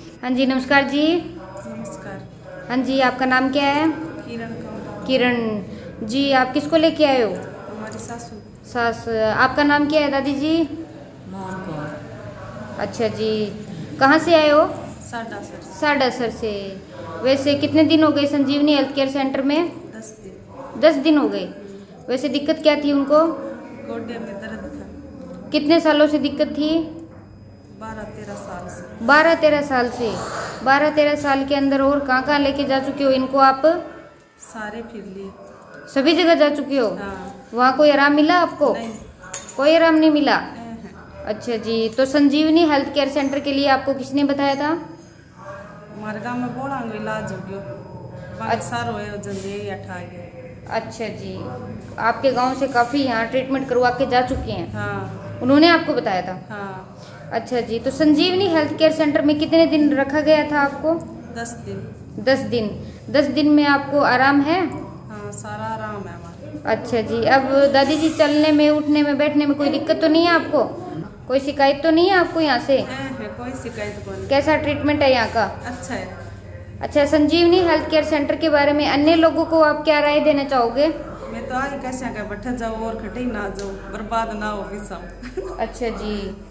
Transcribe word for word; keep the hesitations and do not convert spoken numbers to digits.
हाँ जी, नमस्कार जी। नमस्कार। हाँ जी, आपका नाम क्या है? किरण का। किरण जी, आप किसको लेके आए हो? हमारी सासू। सास। आपका नाम क्या है दादी जी? मोहन कौर। अच्छा जी, कहाँ से आए हो? साडासर। साडासर से। वैसे कितने दिन हो गए संजीवनी हेल्थ केयर सेंटर में? दस दिन। दस दिन हो गए। वैसे दिक्कत क्या थी उनको? गोड्डे में दर्द था। कितने सालों से दिक्कत थी? बारह तेरह साल से। बारह तेरह साल से। बारह तेरह साल के अंदर और कहाँ कहाँ लेके जा चुके हो इनको आप? सारे फिर लिए। सभी जगह जा चुके हो? हाँ। वहाँ कोई आराम मिला आपको? नहीं। कोई आराम नहीं मिला? नहीं। अच्छा जी, तो संजीवनी हेल्थ केयर सेंटर के लिए आपको किसने बताया था? हमारे गांव में बोला इलाज हो गयो। पाँच साल हुए जल्दी अठा गए। अच्छा जी, आपके गांव से काफ़ी यहाँ ट्रीटमेंट करवा के जा चुके हैं? हाँ। उन्होंने आपको बताया था? हाँ। अच्छा जी, तो संजीवनी हेल्थ केयर सेंटर में कितने दिन रखा गया था आपको? दस दिन। दस दिन। दस दिन में आपको आराम है? हाँ, सारा आराम है हमारा। अच्छा जी, अब दादी जी चलने में, उठने में, बैठने में कोई दिक्कत तो नहीं है आपको? कोई शिकायत तो नहीं है आपको यहाँ से? है, है, कोई शिकायत को नहीं। कैसा ट्रीटमेंट है यहाँ का? अच्छा है। अच्छा, संजीवनी हेल्थ केयर सेंटर के बारे में अन्य लोगों को आप क्या राय देना चाहोगे? मैं तो आज कैसे बैठे जाओ और खटे ना जाओ, बर्बाद ना हो भी सब। अच्छा जी।